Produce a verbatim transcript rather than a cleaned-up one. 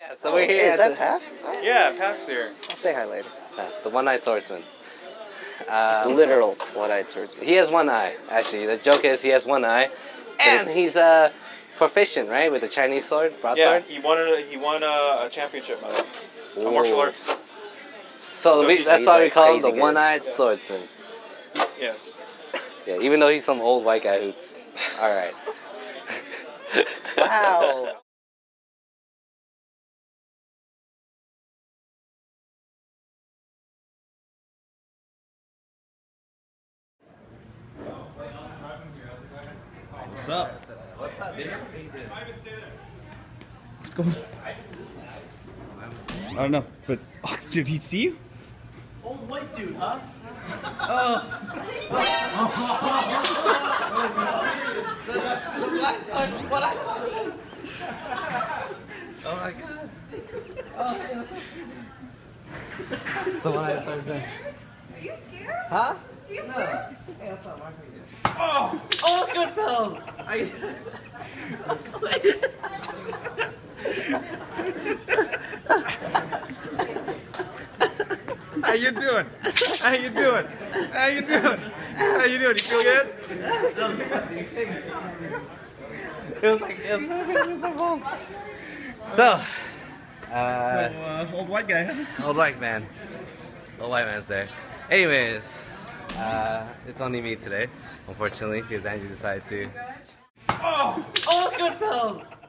So we're here. Hey, is that the, Paff? Yeah, Paff's here. I'll say hi later. uh, the one-eyed swordsman. Uh, Literal one-eyed swordsman. He has one eye, actually. The joke is he has one eye, and It's- he's uh, proficient, right, with the Chinese sword, Yeah, broadsword. he won a he won a, a championship medal, a martial arts. So, So we, he's- that's he's why we like call him the crazy good. one-eyed swordsman. Yes. Yeah, even though he's some old white guy hoots. All right. Wow. What's up? What's up, dude? What's going on? I don't know, but oh, did he see you? Old white dude, huh? Oh my god. So when I started saying, Are you scared? huh? Are you scared? Oh, let's go, fellas. I, How you doing? How you doing? How you doing? How you doing? You feel good? It was like, it was So, uh, Uh, old white guy. Huh? old white man. Old white man's there. Anyways, uh, it's only me today, unfortunately, because Andrew decided to. oh, let's go, fellas.